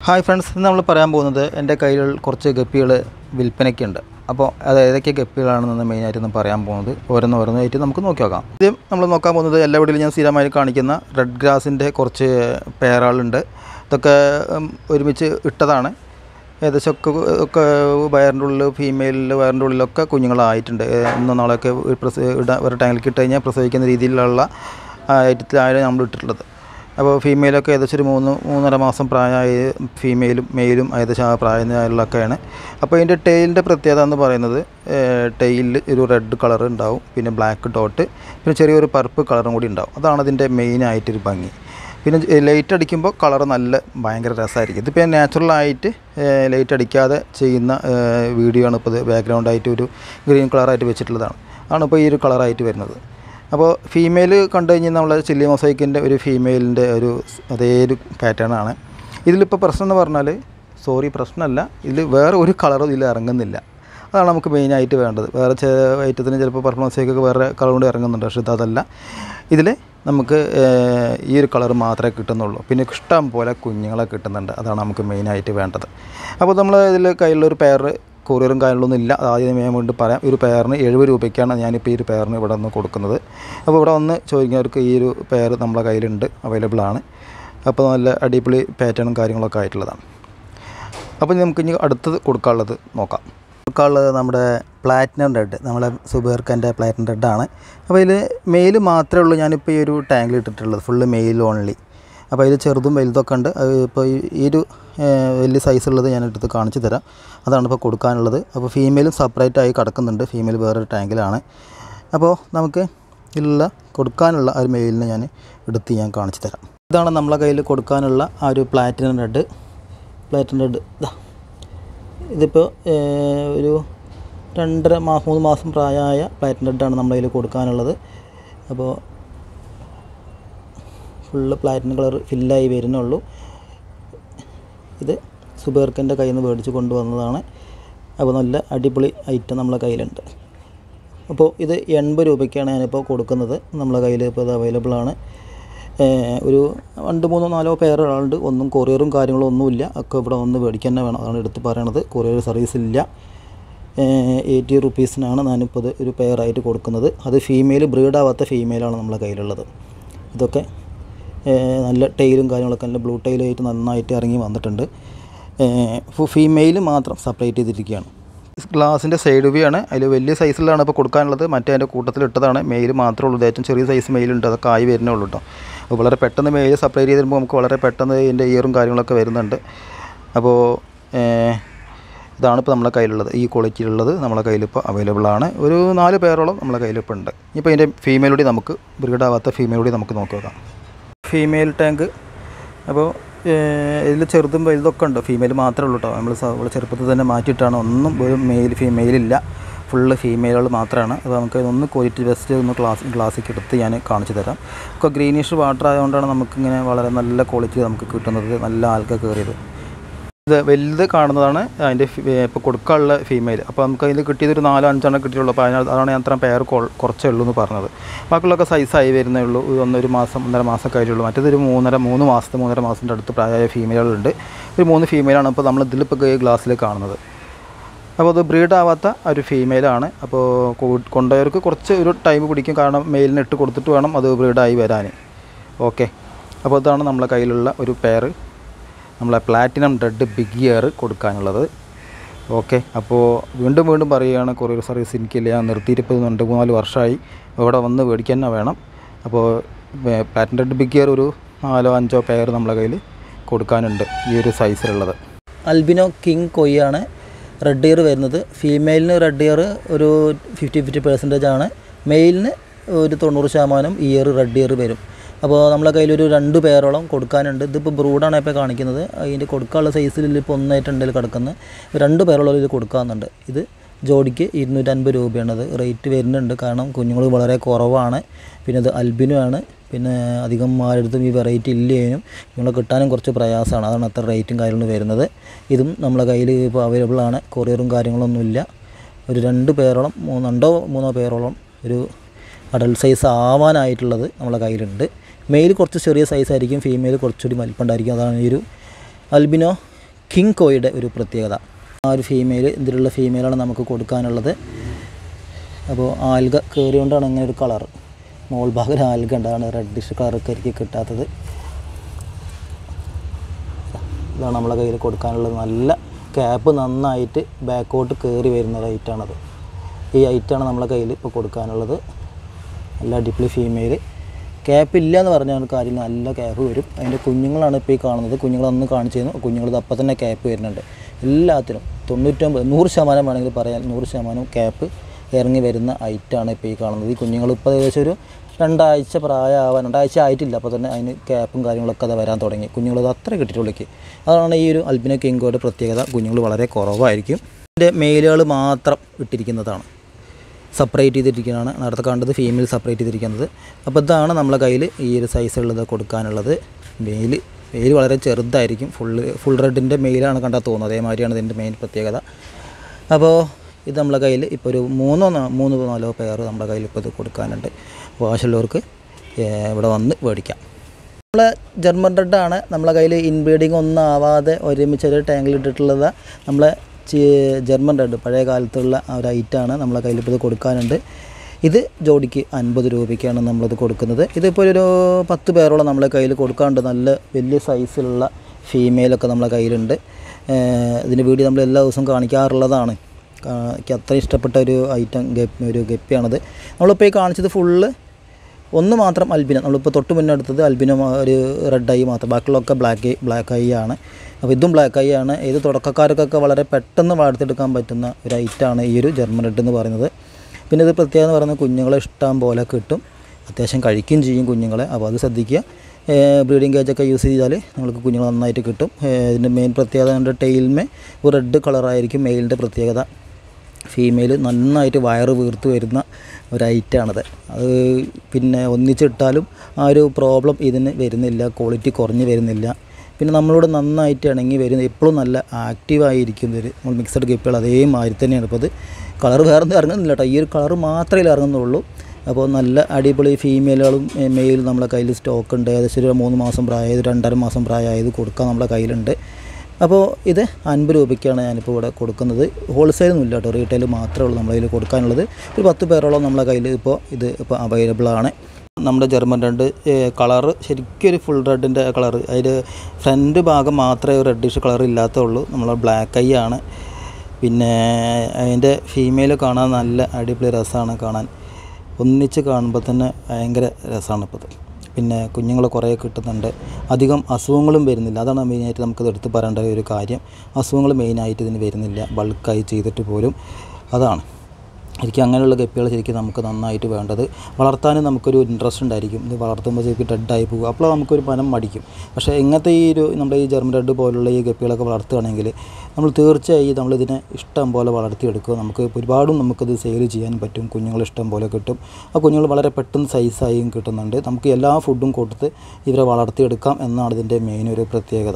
Hi friends, ഇന്ന് നമ്മൾ പറയാൻ പോകുന്നത് എൻ്റെ കയ്യിൽ കുറച്ച് ഗപ്പികൾ വിൽപ്പനയ്ക്കുണ്ട്. അപ്പോൾ അത് ഏതൊക്കെ ഗപ്പികളാണെന്ന് മെയിനായിട്ടൊന്ന് പറയാൻ പോകുന്നത് ഓരോന്നായിട്ട് നമുക്ക് നോക്കി നോക്കാം. ആദ്യം നമ്മൾ നോക്കാൻ പോകുന്നത് എല്ലാ വീട്ടിലും ഞാൻ സ്ഥിരമായി കാണിക്കുന്ന റെഡ് ഗ്രാസിൻ്റെ കുറച്ച് പേരാളുണ്ട്. ഇതൊക്കെ ഒരുമിച്ച് ഇട്ടതാണ്. ഏകദേശം ഒക്കെ വയറിൻ്റെ ഉള്ളിൽ ഫീമെയിലിൽ വയറിൻ്റെ ഉള്ളിലൊക്കെ കുഞ്ഞുങ്ങളായിട്ടുണ്ട്. ഇന്നോ നാളെയൊക്കെ ഒരു ടാങ്കിലേക്ക് ഇട്ട് കഴിഞ്ഞാൽ പ്രസവിക്കുന്ന രീതിയിലുള്ള ഐറ്റത്തിലാണ് നമ്മൾ ഇട്ടിട്ടുള്ളത്. അപ്പോൾ ഫീമെയിലൊക്കെ ഏകദേശം ഒരു 3-3.5 മാസം പ്രായമായ ഫീമെയിലും മെയിലും ഏകദേശം ആ പ്രായത്തിലുള്ളൊക്കെയാണ്. അപ്പോൾ ഇതിൻ്റെ ടെയിലിൻ്റെ പ്രത്യേകത എന്ന് പറയുന്നത് ടെയിലിൽ ഒരു റെഡ് കളർ ഉണ്ടാവും, പിന്നെ ബ്ലാക്ക് ഡോട്ട്, പിന്നെ ചെറിയൊരു പർപ്പിൾ കളറും കൂടി ഉണ്ടാവും. അതാണ് അതിൻ്റെ മെയിനായിട്ടൊരു ഭംഗി. പിന്നെ ലൈറ്റ് അടിക്കുമ്പോൾ കളർ ഭയങ്കര രസമായിരിക്കും. ഇതിപ്പോൾ നാച്ചുറലായിട്ട് ലൈറ്റ് അടിക്കാതെ ചെയ്യുന്ന വീഡിയോ ആണ്. ഇപ്പോൾ ഇത് ബാക്ക്ഗ്രൗണ്ടായിട്ട് ഒരു ഗ്രീൻ കളറായിട്ട് വെച്ചിട്ടുള്ളതാണ്. ആണ് ഇപ്പോൾ ഈ ഒരു കളറായിട്ട് വരുന്നത്. അപ്പോൾ ഫീമെയിൽ കണ്ടു കഴിഞ്ഞാൽ നമ്മൾ ചില്ലി മൊസൈക്കിൻ്റെ ഒരു ഫീമെയിലിൻ്റെ അതേ ഒരു പാറ്റേൺ ആണ്. ഇതിലിപ്പോൾ പ്രശ്നം എന്ന് പറഞ്ഞാൽ പ്രശ്നമല്ല, ഇതിൽ വേറെ ഒരു കളറും ഇതിൽ ഇറങ്ങുന്നില്ല. അതാണ് നമുക്ക് മെയിനായിട്ട് വേണ്ടത്. വേറെ ഐറ്റത്തിന് ചിലപ്പോൾ പർപ്പിൾ മൊസൈക്കൊക്കെ വേറെ കളർ കൊണ്ട് ഇറങ്ങുന്നുണ്ട്, പക്ഷേ അതല്ല. ഇതിൽ നമുക്ക് ഈ ഒരു കളർ മാത്രമേ കിട്ടുന്നുള്ളൂ. പിന്നെ ഇഷ്ടം പോലെ കുഞ്ഞുങ്ങളെ കിട്ടുന്നുണ്ട്. അതാണ് നമുക്ക് മെയിനായിട്ട് വേണ്ടത്. അപ്പോൾ നമ്മൾ ഇതിൽ കയ്യിലുള്ളൊരു പെയർ കൊറിയറും കാര്യങ്ങളൊന്നും ഇല്ല. ആദ്യം ഞാൻ വേണ്ടി പറയാം. ഒരു പെയറിന് 70 രൂപയ്ക്കാണ് ഞാനിപ്പോൾ ഈ ഒരു പെയറിന് ഇവിടെ നിന്ന് കൊടുക്കുന്നത്. അപ്പോൾ ഇവിടെ വന്ന് ചോദിക്കുന്നവർക്ക് ഈ ഒരു പെയർ നമ്മളെ കയ്യിലുണ്ട്, അവൈലബിൾ ആണ്. അപ്പോൾ നല്ല അടിപൊളി പാറ്റേണും കാര്യങ്ങളൊക്കെ ആയിട്ടുള്ളതാണ്. അപ്പോൾ നമുക്ക് ഇനി അടുത്തത് കൊടുക്കാനുള്ളത് നോക്കാം. കൊടുക്കാനുള്ളത് നമ്മുടെ പ്ലാറ്റിനം റെഡ്, നമ്മളെ സുബേർക്കൻ്റെ പ്ലാറ്റിനം റെഡാണ്. അപ്പോൾ ഇതിൽ മെയിൽ മാത്രമേ ഉള്ളൂ ഞാനിപ്പോൾ ഈ ഒരു ടാങ്കിൽ ഇട്ടിട്ടുള്ളത്, ഫുള്ള് മെയിൽ ഓൺലി. അപ്പോൾ അതിൽ ചെറുതും വലുതൊക്കെ ഉണ്ട്. അത് ഇപ്പോൾ ഈ ഒരു വലിയ സൈസുള്ളത് ഞാൻ എടുത്ത് കാണിച്ചു തരാം. അതാണ് ഇപ്പോൾ കൊടുക്കാനുള്ളത്. അപ്പോൾ ഫീമെയിലും സെപ്പറേറ്റായി കിടക്കുന്നുണ്ട്. ഫീമെയിൽ വേറൊരു ടാങ്കിലാണ്. അപ്പോൾ നമുക്ക് ഇതിലുള്ള കൊടുക്കാനുള്ള ആ ഒരു മെയിലിനെ ഞാൻ കാണിച്ചു തരാം. ഇതാണ് നമ്മളെ കയ്യിൽ കൊടുക്കാനുള്ള ആ ഒരു പ്ലാറ്റിനം റെഡ്. ഇതിപ്പോൾ ഒരു 2-3 മാസം പ്രായമായ പ്ലാറ്റിനം റെഡാണ് നമ്മളെ കയ്യിൽ കൊടുക്കാനുള്ളത്. അപ്പോൾ ഫുള്ള് പ്ലാറ്റിനം കളർ ഫില്ലായി വരുന്നുള്ളൂ. ഇത് സുബേർക്കൻ്റെ കയ്യിൽ നിന്ന് മേടിച്ച് കൊണ്ടുവന്നതാണ്. അപ്പോൾ നല്ല അടിപൊളി ഐറ്റം നമ്മളെ കയ്യിലുണ്ട്. അപ്പോൾ ഇത് 80 രൂപയ്ക്കാണ് ഞാനിപ്പോൾ കൊടുക്കുന്നത്. നമ്മളെ കയ്യിൽ ഇപ്പോൾ ഇത് അവൈലബിൾ ആണ്. ഒരു 2-3-4 പേരുകളുണ്ട്. ഒന്നും കൊറിയറും കാര്യങ്ങളും ഒന്നുമില്ല. ഒക്കെ ഇവിടെ ഒന്ന് മേടിക്കാൻ തന്നെ വേണം. അതാണ് എടുത്ത് പറയണത്. കൊറിയർ സർവീസ് ഇല്ല. 80 റുപ്പീസിനാണ് ഞാനിപ്പോൾ ഇത് ഒരു പെയറായിട്ട് കൊടുക്കുന്നത്. അത് ഫീമെയിൽ ബ്രീഡാവാത്ത ഫീമെയിലാണ് നമ്മളെ കയ്യിലുള്ളത്. ഇതൊക്കെ നല്ല ടെയിലും കാര്യങ്ങളൊക്കെ നല്ല ബ്ലൂ ടെയിലായിട്ട് നന്നായിട്ട് ഇറങ്ങി വന്നിട്ടുണ്ട്. ഫീമെയിൽ മാത്രം സെപ്പറേറ്റ് ചെയ്തിരിക്കുകയാണ്. ഗ്ലാസിൻ്റെ സൈഡ് വ്യൂ ആണ്. അതിൽ വലിയ സൈസിലാണ് ഇപ്പോൾ കൊടുക്കാനുള്ളത്. മറ്റേ അതിൻ്റെ കൂട്ടത്തിൽ ഇട്ടതാണ്. മെയിൽ മാത്രമേ ഉള്ളൂ. ഏറ്റവും ചെറിയ സൈസ് മെയിലുണ്ട്. അതൊക്കെ ആയി വരുന്നേ ഉള്ളൂ കേട്ടോ. അപ്പോൾ വളരെ പെട്ടെന്ന് മെയിൽ സെപ്പറേറ്റ് ചെയ്ത് തരുമ്പോൾ നമുക്ക് വളരെ പെട്ടെന്ന് ഇതിൻ്റെ ഇയറും കാര്യങ്ങളൊക്കെ വരുന്നുണ്ട്. അപ്പോൾ ഇതാണിപ്പോൾ നമ്മളെ കയ്യിലുള്ളത്. ഈ ക്വാളിറ്റിയിലുള്ളത് നമ്മളെ കയ്യിലിപ്പോൾ അവൈലബിൾ ആണ്. ഒരു 4 പേരോളം നമ്മളെ കയ്യിലിപ്പോൾ ഉണ്ട്. ഇപ്പോൾ ഇതിൻ്റെ ഫീമെയിലൂടെ നമുക്ക് ബ്രീഡാവാത്ത ഫീമെയിലൂടെ നമുക്ക് നോക്കി നോക്കാം. Female tank. അപ്പോൾ ഇതിൽ ചെറുതും വലുതൊക്കെ ഉണ്ട്. ഫീമെയിൽ മാത്രമേ ഉള്ളൂ കേട്ടോ. നമ്മൾ ചെറുപ്പത്തിൽ തന്നെ മാറ്റിയിട്ടാണ്. ഒന്നും ഒരു ഫീമെയിലില്ല. ഫുള്ള് ഫീമെയിലുകൾ മാത്രമാണ്. അപ്പോൾ നമുക്ക് ഒന്ന് ക്വാളിറ്റി ബെസ്റ്റ് ഒന്ന് ഗ്ലാസ്സിക്ക് എടുത്ത് ഞാൻ കാണിച്ചു തരാം. ഇപ്പോൾ ഗ്രീനിഷ് വാട്ടർ ആയതുകൊണ്ടാണ് നമുക്കിങ്ങനെ വളരെ നല്ല ക്വാളിറ്റി നമുക്ക് കിട്ടുന്നത്. നല്ല ആൾക്കാർ കയറിയത്. ഇത് വലുത് കാണുന്നതാണ് അതിൻ്റെ ഇപ്പോൾ കൊടുക്കാനുള്ള ഫീമെയിൽ. അപ്പോൾ നമുക്ക് അതിൽ കിട്ടിയതൊരു 4-5 കിട്ടിയുള്ളൂ. അപ്പോൾ അതാണ് ഞാൻ അത്ര പെയർ കുറച്ചേ ഉള്ളൂ എന്ന് പറഞ്ഞത്. ബാക്കിയുള്ളൊക്കെ സൈസായി വരുന്നേ ഉള്ളൂ. 1 മാസം 1.5 മാസമൊക്കെ ആയിട്ടുള്ളൂ. മറ്റേതൊരു 3 മാസത്തിൻ്റെ അടുത്ത് പ്രായമായ ഫീമെയിലുകളുണ്ട്. ഒരു 3 ഫീമെയിലാണ് ഇപ്പോൾ നമ്മൾ ഇതിലിപ്പോൾ ഗ്ലാസ്സിൽ കാണുന്നത്. അപ്പോൾ അത് ബ്രീഡാവാത്ത ഒരു ഫീമെയിലാണ്. അപ്പോൾ കൊണ്ടുപോയവർക്ക് കുറച്ച് ഒരു ടൈം പിടിക്കും. കാരണം മെയിലിന് ഇട്ട് കൊടുത്തിട്ട് വേണം അത് ബ്രീഡായി വരാൻ. ഓക്കെ, അപ്പോൾ ഇതാണ് നമ്മളെ കയ്യിലുള്ള ഒരു പെയർ, നമ്മളെ പ്ലാറ്റിനം റെഡ് ബിഗ് ഇയർ കൊടുക്കാനുള്ളത്. ഓക്കെ, അപ്പോൾ വീണ്ടും പറയുകയാണ്, കൊറിയർ സർവീസ് എനിക്കില്ല. ഞാൻ നിർത്തിയിട്ട് ഇപ്പോൾ 2-3 വർഷമായി. ഇവിടെ വന്ന് മേടിക്കാൻ തന്നെ വേണം. അപ്പോൾ പ്ലാറ്റിനം റെഡ് ബിഗ് ഇയർ ഒരു 4-5 പെയർ നമ്മളെ കയ്യിൽ കൊടുക്കാനുണ്ട്. ഈ ഒരു സൈസിലുള്ളത് അൽബിനോ കിങ് കൊയ്യാണ് റെഡ് ഇയർ വരുന്നത്. ഫീമെയിലിന് റെഡ് ഇയർ ഒരു 50% ആണ്. മെയിലിന് ഒരു 90% ഇയർ റെഡ് ഇയർ വരും. അപ്പോൾ നമ്മളെ കയ്യിലൊരു 2 പേരോളം കൊടുക്കാനുണ്ട്. ഇതിപ്പോൾ ബ്രൂഡാണ് ഇപ്പോൾ കാണിക്കുന്നത്. അതിൻ്റെ കൊടുക്കാനുള്ള സൈസിൽ ഇപ്പോൾ 1 കിടക്കുന്നത്. 2 പേരോളം ഇത് കൊടുക്കാറുണ്ട്. ഇത് ജോഡിക്ക് 250 രൂപയാണത് റേറ്റ് വരുന്നുണ്ട്. കാരണം കുഞ്ഞുങ്ങൾ വളരെ കുറവാണ്. പിന്നെ ഇത് അൽബിനോ ആണ്. പിന്നെ അധികം ആരുടെടുത്തും ഈ വെറൈറ്റി ഇല്ലേനും നിങ്ങളെ കിട്ടാനും കുറച്ച് പ്രയാസമാണ്. അതാണ് അത്ര റേറ്റും കാര്യങ്ങളും വരുന്നത്. ഇതും നമ്മളെ കയ്യിൽ ഇപ്പോൾ അവൈലബിൾ ആണ്. കൊറിയറും കാര്യങ്ങളൊന്നുമില്ല. ഒരു 2 പേരോളം 2-3 പേരോളം ഒരു അഡൽട്ട് സൈസ് ആവാനായിട്ടുള്ളത് നമ്മളെ കയ്യിലുണ്ട്. മെയിൽ കുറച്ച് ചെറിയ സൈസായിരിക്കും, ഫീമെയിൽ കുറച്ചുകൂടി വലിപ്പമുണ്ടായിരിക്കും. അതാണ് ഈ ഒരു അൽബിനോ കിങ് കോയുടെ ഒരു പ്രത്യേകത. ആ ഒരു ഫീമെയിൽ ഇതിലുള്ള ഫീമെയിലാണ് നമുക്ക് കൊടുക്കാനുള്ളത്. അപ്പോൾ ആൽഗ കയറിയോണ്ടാണ് അങ്ങനെ ഒരു കളർ, മോൾ ഭാഗം ആൽഗ ഉണ്ടാണ്, റെഡിഷ് കളറൊക്കെ ആയിരിക്കും കിട്ടാത്തത്. ഇതാണ് നമ്മളെ കയ്യിൽ കൊടുക്കാനുള്ളത്. നല്ല ക്യാപ്പ് നന്നായിട്ട് ബാക്കോട്ട് കയറി വരുന്ന ഒരു ഐറ്റാണത്. ഈ ഐറ്റാണ് നമ്മളെ കയ്യിൽ ഇപ്പോൾ കൊടുക്കാനുള്ളത്. നല്ല അടിപൊളി ഫീമെയിൽ. ക്യാപ്പ് ഇല്ല എന്ന് പറഞ്ഞാൽ കാര്യം, നല്ല ക്യാപ്പ് വരും. അതിൻ്റെ കുഞ്ഞുങ്ങളാണ് ഇപ്പോൾ ഈ കാണുന്നത്. കുഞ്ഞുങ്ങളൊന്നും കാണിച്ചിരുന്നു. കുഞ്ഞുങ്ങൾ അപ്പം തന്നെ ക്യാപ്പ് വരുന്നുണ്ട്. എല്ലാത്തിനും 99-100% വേണമെങ്കിൽ പറയാൻ 100% ക്യാപ്പ് ഇറങ്ങി വരുന്ന ഐറ്റാണ് ഇപ്പോൾ ഈ കാണുന്നത്. ഈ കുഞ്ഞുങ്ങൾ ഇപ്പോൾ ഏകദേശം ഒരു 2 ആഴ്ച പ്രായമാവാൻ, 2 ആഴ്ച ആയിട്ടില്ല, അപ്പോൾ തന്നെ അതിന് ക്യാപ്പും കാര്യങ്ങളൊക്കെ അത് വരാൻ തുടങ്ങി. കുഞ്ഞുങ്ങളത് അത്ര കിട്ടിയിട്ടുള്ളൂ. അതാണ് ഈ ഒരു അൽബിനോ കിങ് കോയുടെ പ്രത്യേകത. കുഞ്ഞുങ്ങൾ വളരെ കുറവായിരിക്കും. ഇതിൻ്റെ മെയിലുകൾ മാത്രം ഇട്ടിരിക്കുന്നതാണ്, സെപ്പറേറ്റ് ചെയ്തിരിക്കുന്നതാണ്. നേരത്തെ കണ്ടത് ഫീമെയിൽ സെപ്പറേറ്റ് ചെയ്തിരിക്കുന്നത്. അപ്പോൾ ഇതാണ് നമ്മളെ കയ്യിൽ ഈ ഒരു സൈസുള്ളത് കൊടുക്കാനുള്ളത്. മെയിൽ വളരെ ചെറുതായിരിക്കും. ഫുൾ റെഡിൻ്റെ മെയിലാണ് കണ്ടാൽ തോന്നുന്നത്. അതേമാതിരിയാണ് ഇതിൻ്റെ മെയിൻ പ്രത്യേകത. അപ്പോൾ ഇത് നമ്മളെ കയ്യിൽ ഇപ്പോൾ ഒരു 3-4 പെയർ നമ്മുടെ കയ്യിൽ ഇപ്പോൾ ഇത് കൊടുക്കാനുണ്ട്. അപ്പോൾ ആവശ്യമുള്ളവർക്ക് ഇവിടെ വന്ന് മേടിക്കാം. നമ്മളെ ജർമ്മൻ റെഡാണ് നമ്മളെ കയ്യിൽ. ഇൻബ്രീഡിങ് ഒന്നും ആവാതെ ഒരുമിച്ച് ഒരു ടാങ്കിലിട്ടിട്ടുള്ളത് നമ്മളെ ജർമ്മൻ റെഡ്, പഴയ കാലത്തുള്ള ആ ഒരു ഐറ്റാണ് നമ്മളെ കയ്യിൽ ഇപ്പോൾ ഇത് കൊടുക്കാനുണ്ട്. ഇത് ജോഡിക്ക് 50 രൂപയ്ക്കാണ് നമ്മളിത് കൊടുക്കുന്നത്. ഇതിപ്പോൾ ഒരു 10 പേരോളം നമ്മളെ കയ്യിൽ കൊടുക്കാനുണ്ട്. നല്ല വലിയ സൈസിലുള്ള ഫീമെയിലൊക്കെ നമ്മളെ കയ്യിലുണ്ട്. ഇതിന് വീഡിയോ നമ്മൾ എല്ലാ ദിവസവും കാണിക്കാറുള്ളതാണ്. എനിക്ക് അത്ര ഇഷ്ടപ്പെട്ട ഒരു ഐറ്റം ഒരു ഗപ്പിയാണത്. നമ്മളിപ്പോൾ ഈ കാണിച്ചത് ഫുള്ള് ഒന്ന് മാത്രം അൽബിനോ. നമ്മളിപ്പോൾ തൊട്ട് മുന്നേ എടുത്തത് അൽബിനോ ഒരു റെഡ് ഐ മാത്രം, ബാക്കിയുള്ളതൊക്കെ ബ്ലാക്ക് ഐ ആണ്. അപ്പോൾ ഇതും ബ്ലാക്ക് ഐ ആണ്. ഏത് തുടക്കക്കാർക്കൊക്കെ വളരെ പെട്ടെന്ന് വളർത്തിയെടുക്കാൻ പറ്റുന്ന ഒരു ഐറ്റാണ് ഈ ഒരു ജർമ്മൻ റെഡ് എന്ന് പറയുന്നത്. പിന്നെ ഇത് പ്രത്യേകത എന്ന് പറയുന്നത് കുഞ്ഞുങ്ങളെ ഇഷ്ടം പോലെ കിട്ടും, അത്യാവശ്യം കഴിക്കുകയും ചെയ്യും കുഞ്ഞുങ്ങളെ. അപ്പോൾ അത് ശ്രദ്ധിക്കുക. ബ്രീഡിംഗ് കേജൊക്കെ യൂസ് ചെയ്താൽ നിങ്ങൾക്ക് കുഞ്ഞുങ്ങൾ നന്നായിട്ട് കിട്ടും. ഇതിൻ്റെ മെയിൻ പ്രത്യേകത എൻ്റെ ടെയിൽമേ ഒരു റെഡ് കളറായിരിക്കും മെയിലിൻ്റെ പ്രത്യേകത. ഫീമെയിൽ നന്നായിട്ട് വയറ് വീർത്ത് വരുന്ന ഒരു ഐറ്റാണത്. അത് പിന്നെ ഒന്നിച്ചിട്ടാലും ആ ഒരു പ്രോബ്ലം ഇതിന് വരുന്നില്ല, ക്വാളിറ്റി കുറഞ്ഞ് വരുന്നില്ല. പിന്നെ നമ്മളോട് നന്നായിട്ട് ഇണങ്ങി വരുന്നത്, എപ്പോഴും നല്ല ആക്റ്റീവായിരിക്കുന്നത് നമ്മൾ മിക്സഡ് ഗപ്പികൾ അതേമാതിരി തന്നെയാണ്. ഇപ്പോൾ അത് കളർ വേറെ ഒന്നും ഇറങ്ങുന്നില്ല കേട്ടോ, ഈ ഒരു കളർ മാത്രമേ ഇറങ്ങുന്നുള്ളൂ. അപ്പോൾ നല്ല അടിപൊളി ഫീമെയിലുകളും മെയിലും നമ്മളെ കയ്യിൽ സ്റ്റോക്ക് ഉണ്ട്. ഏകദേശം ഒരു 3 മാസം പ്രായമായത്, 2.5 മാസം പ്രായമായത് കൊടുക്കാൻ നമ്മളെ കയ്യിലുണ്ട്. അപ്പോൾ ഇത് 50 രൂപയ്ക്കാണ് ഞാനിപ്പോൾ ഇവിടെ കൊടുക്കുന്നത്. ഹോൾസെയിലൊന്നും ഇല്ല കേട്ടോ, റീറ്റെയിൽ മാത്രമേ ഉള്ളൂ നമ്മളെ കയ്യിൽ കൊടുക്കാനുള്ളത്. ഒരു 10 പേരോളം നമ്മളെ കയ്യിൽ ഇപ്പോൾ അവൈലബിളാണ്. നമ്മുടെ ജർമ്മൻ റെഡ് കളറ് ശരിക്കും ഒരു ഫുൾ റെഡിൻ്റെ കളറ്. അതിൽ ഫ്രണ്ട് ഭാഗം മാത്രമേ റെഡിഷ് കളർ ഇല്ലാത്തുള്ളൂ. നമ്മളെ ബ്ലാക്ക് ഐ ആണ്. പിന്നെ അതിൻ്റെ ഫീമെയിൽ കാണാൻ നല്ല അടിപൊളി രസമാണ് കാണാൻ. ഒന്നിച്ച് കാണുമ്പോൾ തന്നെ ഭയങ്കര രസമാണ് ഇപ്പോൾ. പിന്നെ കുഞ്ഞുങ്ങൾ കുറേ കിട്ടുന്നുണ്ട്. അധികം അസുഖങ്ങളും വരുന്നില്ല. അതാണ് മെയിനായിട്ട് നമുക്കത് എടുത്ത് പറയേണ്ട ഒരു കാര്യം. അസുഖങ്ങൾ മെയിനായിട്ട് ഇതിന് വരുന്നില്ല, ബൾക്കായി ചെയ്തിട്ട് പോലും. അതാണ് ശരിക്കും അങ്ങനെയുള്ള ഗപ്പികൾ ശരിക്കും നമുക്ക് നന്നായിട്ട് വേണ്ടത്. വളർത്താനും നമുക്കൊരു ഇൻട്രസ്റ്റ് ഉണ്ടായിരിക്കും. ഇത് വളർത്തുമ്പോൾ ശരിക്കും ഡെഡായി പോകും, അപ്പോൾ നമുക്കൊരു പനം മടിക്കും. പക്ഷേ ഇങ്ങനത്തെ നമ്മുടെ ഈ ജർമ്മൻ റെഡ് പോലുള്ള ഈ ഗപ്പികളൊക്കെ വളർത്തുകയാണെങ്കിൽ നമ്മൾ തീർച്ചയായും നമ്മളിതിനെ ഇഷ്ടം പോലെ വളർത്തിയെടുക്കുക. നമുക്കത് സെയിൽ ചെയ്യാൻ പറ്റും. കുഞ്ഞുങ്ങൾ ഇഷ്ടം പോലെ കിട്ടും. ആ കുഞ്ഞുങ്ങൾ വളരെ പെട്ടെന്ന് സൈസായും കിട്ടുന്നുണ്ട്. നമുക്ക് എല്ലാ ഫുഡും കൊടുത്ത് ഇവരെ വളർത്തിയെടുക്കാം എന്നാണ് ഇതിൻ്റെ മെയിൻ ഒരു പ്രത്യേകത.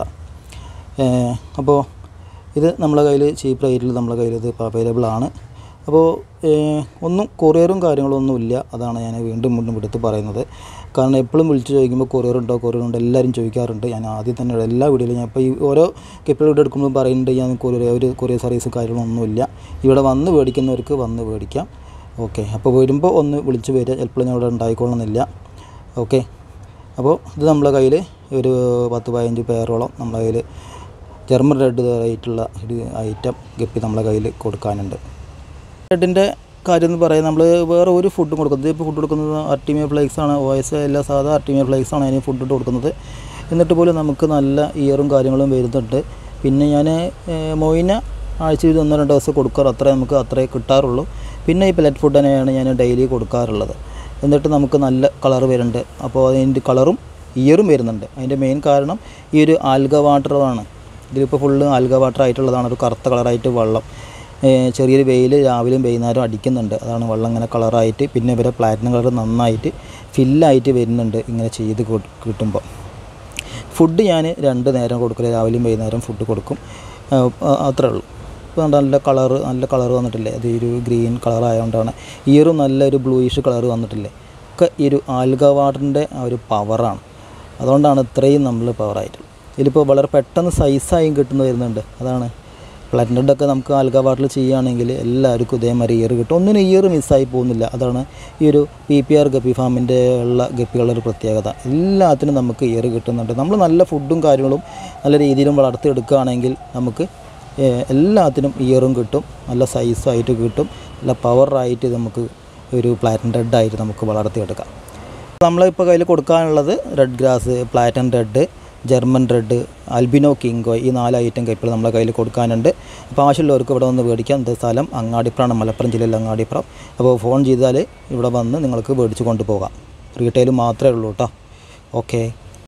അപ്പോൾ ഇത് നമ്മളെ കയ്യിൽ ചീപ്പ് റേറ്റിൽ നമ്മളെ കയ്യിൽ ഇത് അവൈലബിൾ ആണ്. അപ്പോൾ ഒന്നും കൊറിയറും കാര്യങ്ങളൊന്നും ഇല്ല. അതാണ് ഞാൻ വീണ്ടും എടുത്ത് പറയുന്നത്. കാരണം എപ്പോഴും വിളിച്ച് ചോദിക്കുമ്പോൾ കൊറിയറുണ്ടോ എല്ലാവരും ചോദിക്കാറുണ്ട്. ഞാൻ ആദ്യം തന്നെ എല്ലാ വീഡിയോയിലും ഞാൻ ഇപ്പോൾ ഈ ഓരോ ഗപ്പികൾ വീഡിയോ എടുക്കുമ്പോൾ പറയുന്നുണ്ട് ഞാൻ കൊറിയർ സർവീസ് കാര്യങ്ങളൊന്നുമില്ല. ഇവിടെ വന്ന് മേടിക്കുന്നവർക്ക് വന്ന് മേടിക്കാം. ഓക്കെ, അപ്പോൾ വരുമ്പോൾ ഒന്ന് വിളിച്ച് വരിക. ചിലപ്പോൾ ഞാൻ ഇവിടെ ഉണ്ടായിക്കൊള്ളുന്നില്ല. ഓക്കെ, അപ്പോൾ ഇത് നമ്മളെ കയ്യിൽ ഒരു 10-15 പേരോളം നമ്മളെ കയ്യിൽ ജർമ്മൻ റെഡ് ആയിട്ടുള്ള ഒരു ഐറ്റം ഗപ്പി നമ്മളെ കയ്യിൽ കൊടുക്കാനുണ്ട്. റെഡിൻ്റെ കാര്യം എന്ന് പറയുന്നത് നമ്മൾ വേറെ ഒരു ഫുഡും കൊടുക്കുന്നത്. ഇപ്പോൾ ഫുഡ് കൊടുക്കുന്നത് ആർട്ടിമിയ ഫ്ലേക്സ് ആണ്. OS എല്ലാ സാധാ ആർട്ടിമിയ ഫ്ലേക്സ് ആണ് അതിന് ഫുഡ് കൊടുക്കുന്നത്. എന്നിട്ട് പോലും നമുക്ക് നല്ല ഇയറും കാര്യങ്ങളും വരുന്നുണ്ട്. പിന്നെ ഞാൻ മൊയിന ആഴ്ചയിൽ 1-2 ദിവസം കൊടുക്കാറ്. അത്രേ കിട്ടാറുള്ളൂ. പിന്നെ ഈ പെലറ്റ് ഫുഡ് തന്നെയാണ് ഞാൻ ഡെയിലി കൊടുക്കാറുള്ളത്. എന്നിട്ട് നമുക്ക് നല്ല കളർ വരുന്നുണ്ട്. അപ്പോൾ അതിൻ്റെ കളറും ഇയറും വരുന്നുണ്ട്. അതിൻ്റെ മെയിൻ കാരണം ഈ ഒരു ആൽഗ വാട്ടറാണ്. ഇതിലിപ്പോൾ ഫുള്ള് ആൽഗ വാട്ടർ ആയിട്ടുള്ളതാണ്. ഒരു കറുത്ത കളറായിട്ട് വെള്ളം ചെറിയൊരു വെയിൽ രാവിലെയും വൈകുന്നേരം അടിക്കുന്നുണ്ട്. അതാണ് വെള്ളം ഇങ്ങനെ കളറായിട്ട്. പിന്നെ ഇവരെ പ്ലാറ്റിനം കളർ നന്നായിട്ട് ഫില്ലായിട്ട് വരുന്നുണ്ട് ഇങ്ങനെ ചെയ്ത് കിട്ടുമ്പോൾ. ഫുഡ് ഞാൻ 2 നേരം കൊടുക്കില്ല, രാവിലെയും വൈകുന്നേരം ഫുഡ് കൊടുക്കും. അത്രേ ഉള്ളൂ. ഇപ്പോൾ നല്ല കളർ വന്നിട്ടില്ലേ, അത് ഒരു ഗ്രീൻ കളർ ആയതുകൊണ്ടാണ്. ഈ ഒരു നല്ലൊരു ബ്ലൂയിഷ് കളർ വന്നിട്ടില്ലേ, ഒക്കെ ഈ ഒരു ആൽഗ വാട്ടറിൻ്റെ ആ ഒരു പവറാണ്. അതുകൊണ്ടാണ് ഇത്രയും നമ്മൾ പവറായിട്ടുള്ളത്. ഇതിലിപ്പോൾ വളരെ പെട്ടെന്ന് സൈസായും കിട്ടുന്ന വരുന്നുണ്ട്. അതാണ് പ്ലാറ്റിനം റെഡൊക്കെ നമുക്ക് ആൽഗ വാട്ടറിൽ ചെയ്യുകയാണെങ്കിൽ എല്ലാവർക്കും ഇതേമാതിരി ഇയർ കിട്ടും. ഒന്നിനും ഇയർ മിസ്സായി പോകുന്നില്ല. അതാണ് ഈ ഒരു PPR ഗപ്പി ഫാമിൻ്റെ ഉള്ള ഗപ്പികളുടെ ഒരു പ്രത്യേകത. എല്ലാത്തിനും നമുക്ക് ഇയർ കിട്ടുന്നുണ്ട്. നമ്മൾ നല്ല ഫുഡും കാര്യങ്ങളും നല്ല രീതിയിലും വളർത്തിയെടുക്കുകയാണെങ്കിൽ നമുക്ക് എല്ലാത്തിനും ഇയറും കിട്ടും, നല്ല സൈസായിട്ട് കിട്ടും, നല്ല പവറായിട്ട് നമുക്ക് ഒരു പ്ലാറ്റിനം റെഡായിട്ട് നമുക്ക് വളർത്തിയെടുക്കാം. നമ്മളിപ്പോൾ കയ്യിൽ കൊടുക്കാനുള്ളത് red grass, platinum red, German red, albino കിങ്കോ, ഈ 4 ഐറ്റം കപ്പികൾ നമ്മളെ കയ്യിൽ കൊടുക്കാനുണ്ട്. അപ്പോൾ ആവശ്യമുള്ളവർക്ക് ഇവിടെ വന്ന് മേടിക്കാം. ഇത് സ്ഥലം അങ്ങാടിപ്പുറമാണ്, മലപ്പുറം ജില്ലയിലെ അങ്ങാടിപ്പുറം. അപ്പോൾ ഫോൺ ചെയ്താൽ ഇവിടെ വന്ന് നിങ്ങൾക്ക് മേടിച്ച് കൊണ്ടുപോകാം. റീറ്റെയിൽ മാത്രമേ ഉള്ളൂ കേട്ടോ. ഓക്കെ.